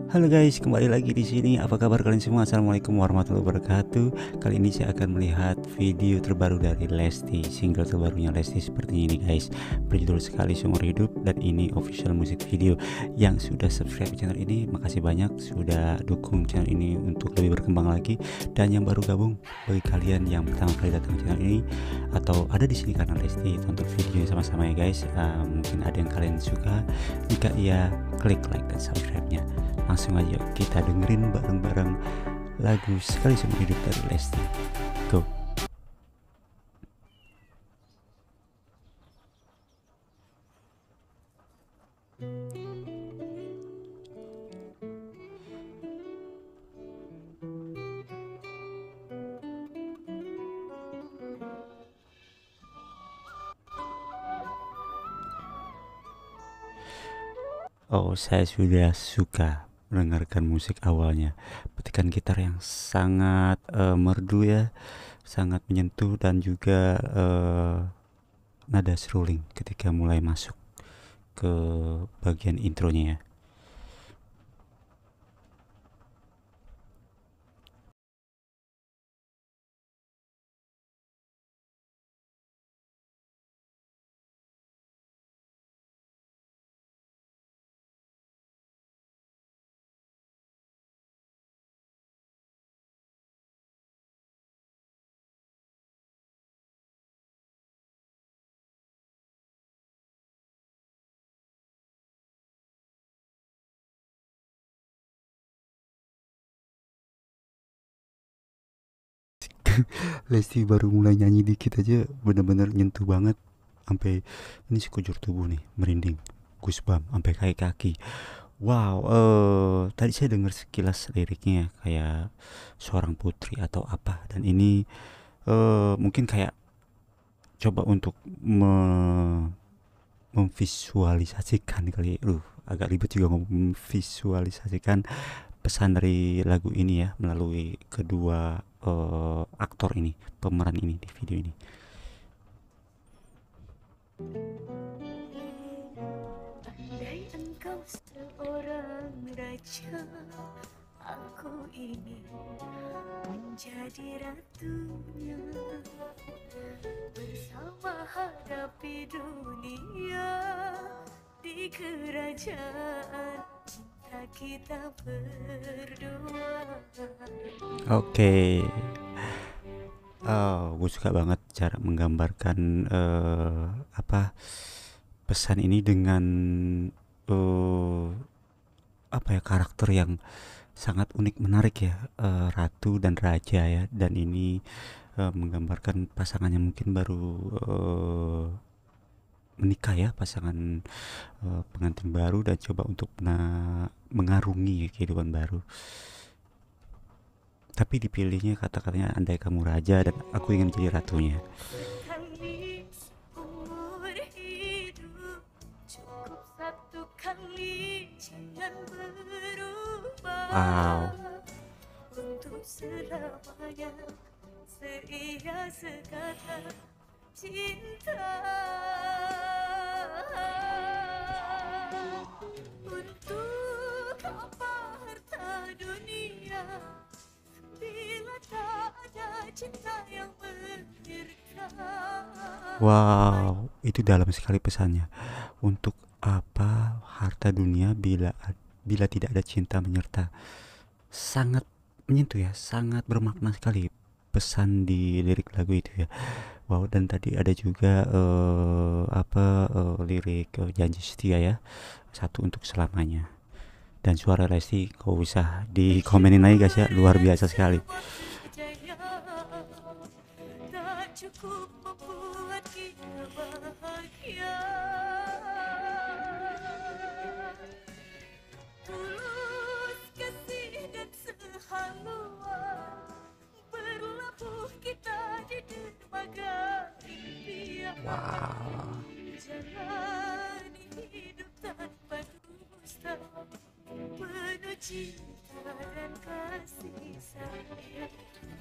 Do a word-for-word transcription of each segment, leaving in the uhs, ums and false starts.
Halo guys, kembali lagi di sini. Apa kabar kalian semua? Assalamualaikum warahmatullahi wabarakatuh. Kali ini saya akan melihat video terbaru dari Lesti, single terbarunya Lesti seperti ini guys, berjudul Sekali Seumur Hidup, dan ini official music video. Yang sudah subscribe channel ini, makasih banyak sudah dukung channel ini untuk lebih berkembang lagi. Dan yang baru gabung, bagi kalian yang pertama kali datang ke channel ini atau ada di sini karena Lesti, tonton videonya sama-sama ya guys. Uh, mungkin ada yang kalian suka, jika iya klik like dan subscribe-nya. Langsung aja kita dengerin bareng-bareng lagu Sekali Seumur Hidup dari Lesti. Go. Oh, saya sudah suka mendengarkan musik awalnya, petikan gitar yang sangat uh, merdu ya, sangat menyentuh, dan juga uh, nada seruling ketika mulai masuk ke bagian intronya ya. Lesti baru mulai nyanyi dikit aja bener-bener nyentuh banget, sampai ini sekujur tubuh nih merinding, goosebump sampai kaki kaki. Wow, eh tadi saya dengar sekilas liriknya kayak seorang putri atau apa, dan ini eh mungkin kayak coba untuk me memvisualisasikan kali, uh agak ribet juga ngomong memvisualisasikan pesan dari lagu ini ya melalui kedua uh, aktor ini, pemeran ini di video ini. Andai engkau seorang raja, aku ingin menjadi ratunya, bersama hadapi dunia di kerajaan cinta kita berdua. Oke, okay. Oh, gue suka banget cara menggambarkan uh, apa pesan ini dengan uh, apa ya, karakter yang sangat unik, menarik ya, uh, ratu dan raja ya, dan ini uh, menggambarkan pasangannya mungkin baru uh, menikah ya, pasangan uh, pengantin baru, dan coba untuk na- mengarungi kehidupan baru. Tapi dipilihnya kata-katanya, andai kamu raja dan aku ingin jadi ratunya. Sekali seumur hidup, cukup satu kali, jangan berubah. Wow. Untuk selamanya, seia sekata cinta. Untuk apa harta dunia bila tak ada cinta yang menderita. Wow, itu dalam sekali pesannya. Untuk apa harta dunia bila bila tidak ada cinta menyerta. Sangat menyentuh ya, sangat bermakna sekali pesan di lirik lagu itu ya. Wow, dan tadi ada juga uh, apa uh, lirik uh, janji setia ya, satu untuk selamanya. Dan suara Lesti kau bisa dikomenin lagi guys ya, luar biasa sekali. Tak cukup membuat kita bahagia, tulus kasih dan sehaluan, berlabuh kita di dermaga impian. Wow. Jalani hidup tanpa dusta, penuh cinta dan kasih sayang.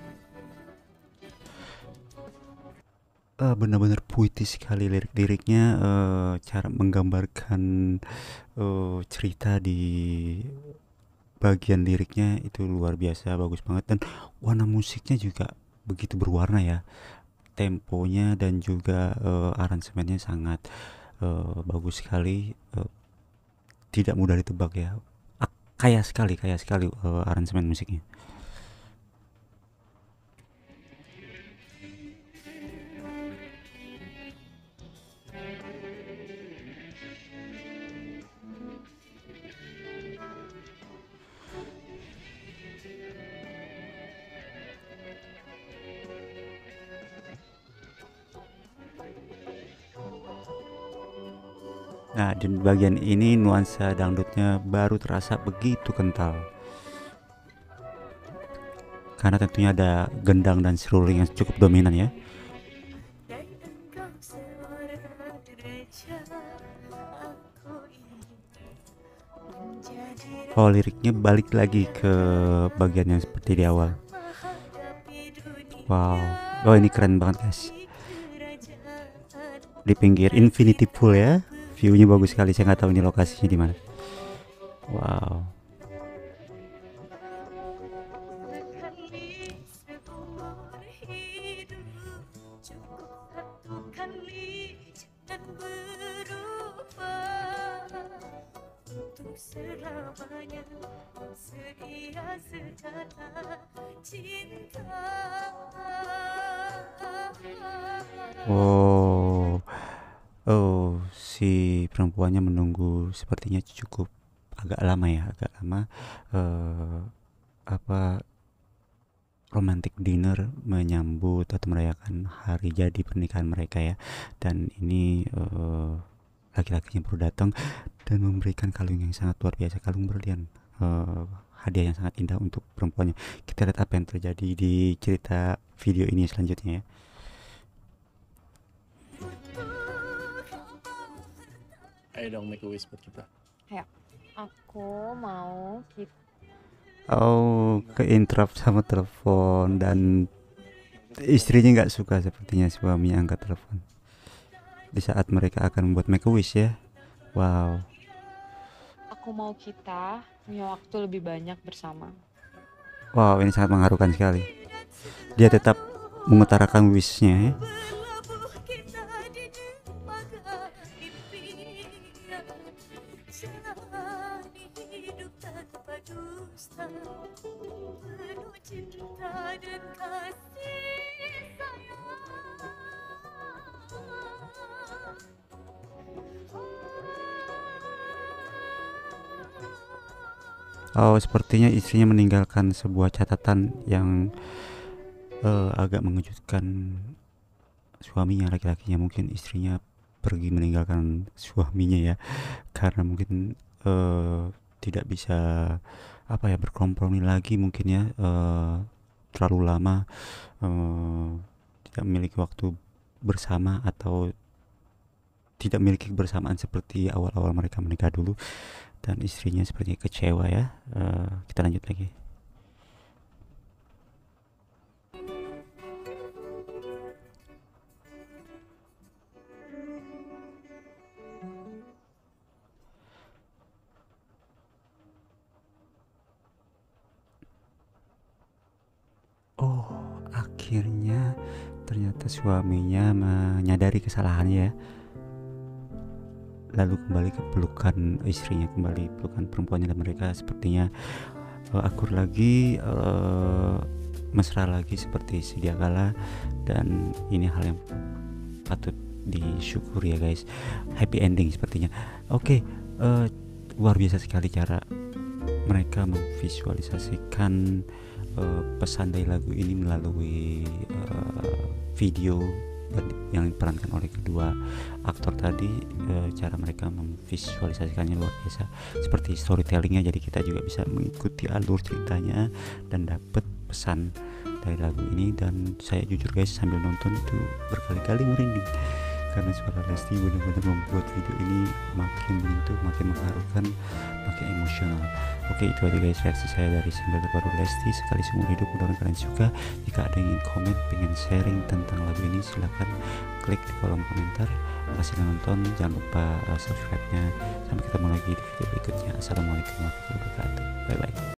Uh, benar-benar puitis sekali lirik-liriknya, uh, cara menggambarkan uh, cerita di bagian liriknya itu luar biasa bagus banget, dan warna musiknya juga begitu berwarna ya, temponya dan juga uh, aransemennya sangat uh, bagus sekali, uh, tidak mudah ditebak ya. Ah, kaya sekali kaya sekali uh, aransemen musiknya. Nah, di bagian ini nuansa dangdutnya baru terasa begitu kental. Karena tentunya ada gendang dan seruling yang cukup dominan ya. Dan engkau seorang raja, aku ingin menjadi Oh, liriknya balik lagi ke bagian yang seperti di awal. menghadapi dunia Wow. Oh, ini keren banget guys. di kerajaan. Di pinggir infinity pool ya. View-nya bagus sekali. Saya nggak tahu ini lokasinya di mana. Wow. Sekali seumur hidup, cukup satu kali, jangan berubah. Untuk selamanya setia sejata cinta. Oh. Oh, si perempuannya menunggu sepertinya cukup agak lama ya, agak lama eh apa romantic dinner menyambut atau merayakan hari jadi pernikahan mereka ya. Dan ini eh, laki-lakinya baru datang dan memberikan kalung yang sangat luar biasa, kalung berlian, eh, hadiah yang sangat indah untuk perempuannya. Kita lihat apa yang terjadi di cerita video ini selanjutnya ya. Ayo dong make a wish buat kita. Aku mau kita Oh, ke interrupt sama telepon, dan istrinya nggak suka sepertinya suaminya angkat telepon di saat mereka akan membuat make a wish ya. Wow. aku mau kita punya waktu lebih banyak bersama. Wow, ini sangat mengharukan sekali. Dia tetap mengutarakan wishnya ya. Berlabuh kita di dermaga impian, jalani hidup tanpa dusta, penuh cinta dan kasih sayang. Oh, sepertinya istrinya meninggalkan sebuah catatan yang eh, agak mengejutkan suaminya, laki-lakinya. Mungkin istrinya pergi meninggalkan suaminya ya, karena mungkin eh, tidak bisa apa ya berkompromi lagi mungkin ya, eh, terlalu lama eh, tidak memiliki waktu bersama atau tidak memiliki kebersamaan seperti awal-awal mereka menikah dulu, dan istrinya sepertinya kecewa ya. Eh, kita lanjut lagi. Oh, akhirnya ternyata suaminya menyadari kesalahannya ya. Lalu kembali ke pelukan istrinya, kembali pelukan perempuannya, dan mereka sepertinya uh, akur lagi, uh, mesra lagi seperti sedia kala. Dan ini hal yang patut disyukuri ya guys. Happy ending sepertinya. Oke, okay, uh, luar biasa sekali cara mereka memvisualisasikan uh, pesan dari lagu ini melalui uh, video yang diperankan oleh kedua aktor tadi. E, cara mereka memvisualisasikannya luar biasa, seperti storytellingnya, jadi kita juga bisa mengikuti alur ceritanya dan dapat pesan dari lagu ini. Dan saya jujur guys, sambil nonton itu berkali-kali merinding karena suara Lesti benar-benar membuat video ini makin menyentuh, makin mengharukan, makin emosional. Oke, itu aja guys reaksi saya dari single terbaru Lesti Sekali Seumur Hidup. Mudah-mudahan kalian suka. Jika ada yang ingin komen, pengen sharing tentang lagu ini, silahkan klik di kolom komentar. Kasih nonton, jangan lupa uh, subscribe-nya. Sampai ketemu lagi di video berikutnya. Assalamualaikum warahmatullahi wabarakatuh. Bye bye.